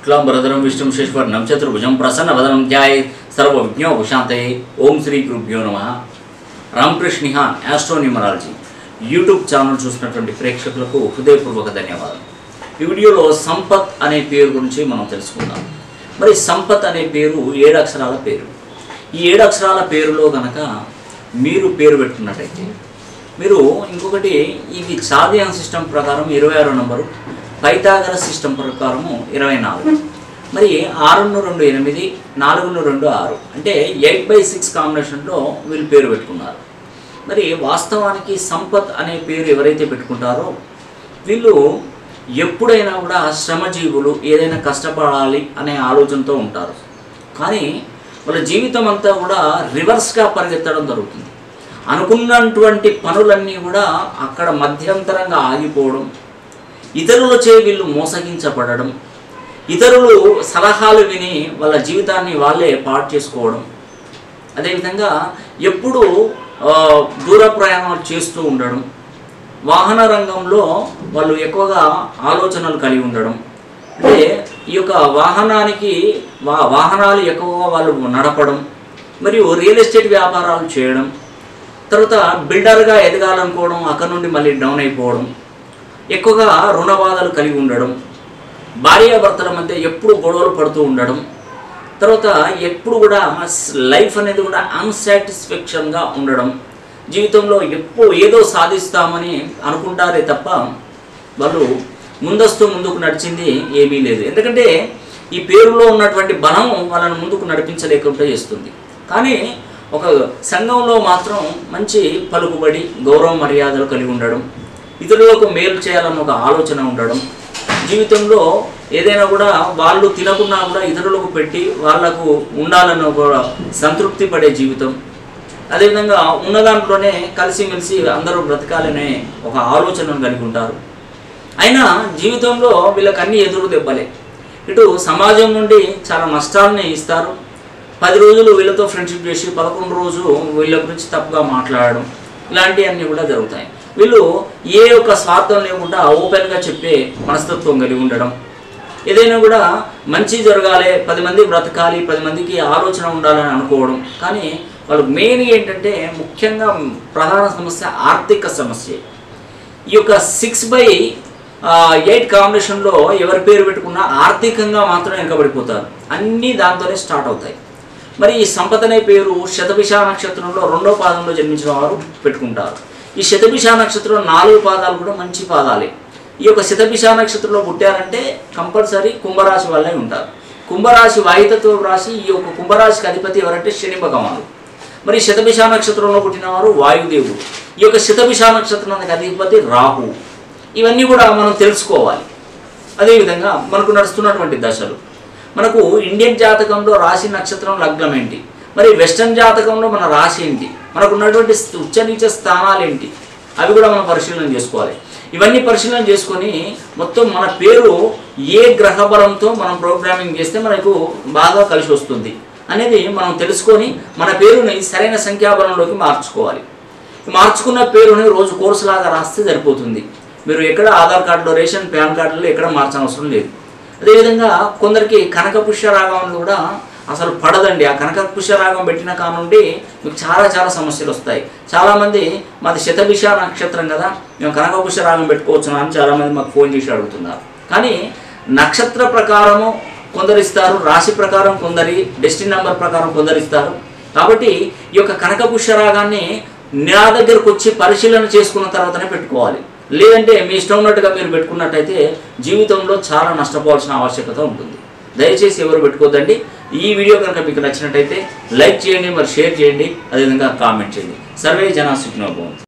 शुक्लांबरधरं विष्णुं शशिवर्णं चतुर्भुजं प्रसन्नवदनं ध्यायेत् सर्वविघ्नोपशान्तये। ओम श्री गुरुभ्यो नमः। रामकृष्ण निहान एस्ट्रो न्यूमरालजी यूट्यूब ఛానల్ చూస్తున్నటువంటి ప్రేక్షకులకు హృదయపూర్వక ధన్యవాదాలు। ఈ వీడియోలో సంపత్ అనే పేరు గురించి మనం తెలుసుకుందాం। మరి సంపత్ అనే పేరు 7 అక్షరాల పేరు। ఈ 7 అక్షరాల పేరులో గనక మీరు పేరు పెట్టుకున్నట్లయితే మీరు ఇంకొకటి ఇది చాదియాన్ సిస్టమ్ ప్రకారం 26వ నంబరు, పైథాగరస్ సిస్టమ్ ప్రకారం 24, మరి 6 2 8 4 2 6 అంటే 8/6 కాంబినేషన్లో వీళ్ళు పేరు పెట్టుకున్నారు। మరి వాస్తవానికి సంపత్ అనే పేరు ఎవరైతే పెట్టుకుంటారో వీళ్ళు ఎప్పుడైనా కూడా శ్రమజీవులు, ఏదైనా కష్టపడాలి అనే ఆలోచనతో ఉంటారు। కానీ వాళ్ళ జీవితం అంతా కూడా రివర్స్గా పరిగెత్తడం జరుగుతుంది। అనుకున్నటువంటి పనులన్నీ కూడా అక్కడ మధ్యంతరంగా ఆగిపోవడం, ఇతరులచే వీళ్ళు మోసగించబడడం, ఇతరులు సలహాలు విని వాళ్ళ జీవితాన్ని వాళ్ళే పాడు చేసుకోవడం, అదేవిధంగా ఎప్పుడూ దూర ప్రయాణాలు చేస్తూ ఉండడం, వాహన రంగంలో వాళ్ళు ఎక్కువగా ఆలోచనలు కలిగి ఉండడం, అంటే ఈ యొక్క వాహనాలు ఎక్కువగా వాళ్ళు నడపడం, మరియు రియల్ ఎస్టేట్ వ్యాపారాలు చేయడం, తర్వాత బిల్డర్గా ఎదగాలనుకోవడం, అక్కడ నుండి మళ్ళీ డౌన్ అయిపోవడం, ఎక్కువగా రుణ బాధలు కలిగి ఉండడం, భార్యాభర్తల మధ్య ఎప్పుడు గొడవలు పడుతూ ఉండడం, తర్వాత ఎప్పుడు కూడా లైఫ్ అనేది కూడా అన్సాటిస్ఫాక్షన్గా ఉండడం, జీవితంలో ఎప్పుడు ఏదో సాధిస్తామని అనుకుంటారే తప్ప వాళ్ళు ముందుకు నడిచింది ఏమీ లేదు। ఎందుకంటే ఈ పేరులో ఉన్నటువంటి బలం వాళ్ళని ముందుకు నడిపించలేకుండా చేస్తుంది। కానీ ఒక సంఘంలో మాత్రం మంచి పలుకుబడి, గౌరవ మర్యాదలు కలిగి ఉండడం, ఇతరులకు మేలు చేయాలన్న ఒక ఆలోచన ఉండడం, జీవితంలో ఏదైనా కూడా వాళ్ళు తినకున్నా కూడా ఇతరులకు పెట్టి వాళ్లకు ఉండాలన్న ఒక సంతృప్తి పడే జీవితం, అదేవిధంగా ఉన్న దాంట్లోనే కలిసిమెలిసి అందరూ బ్రతకాలనే ఒక ఆలోచనను కలిగి ఉంటారు। అయినా జీవితంలో వీళ్ళకి అన్ని ఎదురు దెబ్బలే। ఇటు సమాజం నుండి చాలా నష్టాలని ఇస్తారు, 10 రోజులు వీళ్ళతో ఫ్రెండ్షిప్ చేసి 11 రోజు వీళ్ళ గురించి తప్పుగా మాట్లాడడం, ఇలాంటివన్నీ కూడా జరుగుతాయి। వీళ్ళు ఏ ఒక్క స్వార్థం లేకుండా ఓపెన్గా చెప్పే మనస్తత్వం కలిగి ఉండడం, ఏదైనా కూడా మంచి జరగాలి, 10 మంది బ్రతకాలి, 10 మందికి ఆలోచన ఉండాలని అనుకోవడం, కానీ వాళ్ళు మెయిన్ ఏంటంటే ముఖ్యంగా ప్రధాన సమస్య ఆర్థిక సమస్య। ఈ యొక్క 6/8 కాంబినేషన్లో ఎవరి పేరు పెట్టుకున్నా ఆర్థికంగా మాత్రం వెనకబడిపోతారు, అన్నీ దాంతోనే స్టార్ట్ అవుతాయి। మరి ఈ సంపత్ అనే పేరు శతభిష నక్షత్రంలో 2వ పాదంలో జన్మించిన వారు పెట్టుకుంటారు। ఈ శతభిష నక్షత్రం 4 పాదాలు కూడా మంచి పాదాలే। ఈ యొక్క శతభిష నక్షత్రంలో పుట్టారంటే కంపల్సరీ కుంభరాశి వాళ్ళే ఉంటారు। కుంభరాశి వాయుతత్వ రాశి, ఈ యొక్క కుంభరాశికి అధిపతి ఎవరంటే శని భగవానుడు। మరి శతభిష నక్షత్రంలో పుట్టిన వారు వాయుదేవుడు, ఈ యొక్క శతభిష నక్షత్రానికి అధిపతి రాహు। ఇవన్నీ కూడా మనం తెలుసుకోవాలి। అదేవిధంగా మనకు నడుస్తున్నటువంటి దశలు, మనకు ఇండియన్ జాతకంలో రాశి, నక్షత్రం, లగ్నం ఏంటి, మరి వెస్టర్న్ జాతకంలో మన రాశి ఏంటి, మనకు ఉన్నటువంటి ఉచ్చ నీచ స్థానాలు ఏంటి, అవి కూడా మనం పరిశీలన చేసుకోవాలి। ఇవన్నీ పరిశీలన చేసుకొని మొత్తం మన పేరు ఏ గ్రహ బలంతో మనం ప్రోగ్రామింగ్ చేస్తే మనకు బాగా కలిసి వస్తుంది అనేది మనం తెలుసుకొని మన పేరుని సరైన సంఖ్యాబలంలోకి మార్చుకోవాలి। మార్చుకున్న పేరుని రోజు కోర్సు లాగా రాస్తే సరిపోతుంది। మీరు ఎక్కడ ఆధార్ కార్డులో, రేషన్, పాన్ కార్డులో ఎక్కడ మార్చనవసరం లేదు। అదేవిధంగా కొందరికి కనక పుష్యరాగం కూడా అసలు పడదండి। ఆ కనక పుష్యరాగం పెట్టిన కానుండి మీకు చాలా సమస్యలు వస్తాయి। చాలామంది మాది శతభిష నక్షత్రం కదా, మేము కనక పుష్యరాగం పెట్టుకోవచ్చునా అని చాలామంది మాకు ఫోన్ చేసి అడుగుతున్నారు। కానీ నక్షత్ర ప్రకారము కొందరిస్తారు, రాశి ప్రకారం కొందరి, డెస్టినీ నెంబర్ ప్రకారం కొందరిస్తారు। కాబట్టి ఈ యొక్క కనక పుష్యరాగాన్ని నా దగ్గరకు వచ్చి పరిశీలన చేసుకున్న తర్వాతనే పెట్టుకోవాలి। లేదంటే మీ ఇష్టం ఉన్నట్టుగా మీరు పెట్టుకున్నట్టయితే జీవితంలో చాలా నష్టపోవాల్సిన ఆవశ్యకత ఉంటుంది। దయచేసి ఎవరు పెట్టుకోవద్దండి। ఈ వీడియో కనుక మీకు నచ్చినట్టయితే లైక్ చేయండి, మరి షేర్ చేయండి, అదేవిధంగా కామెంట్ చేయండి। సర్వే జనా సుఖినో భవంతు।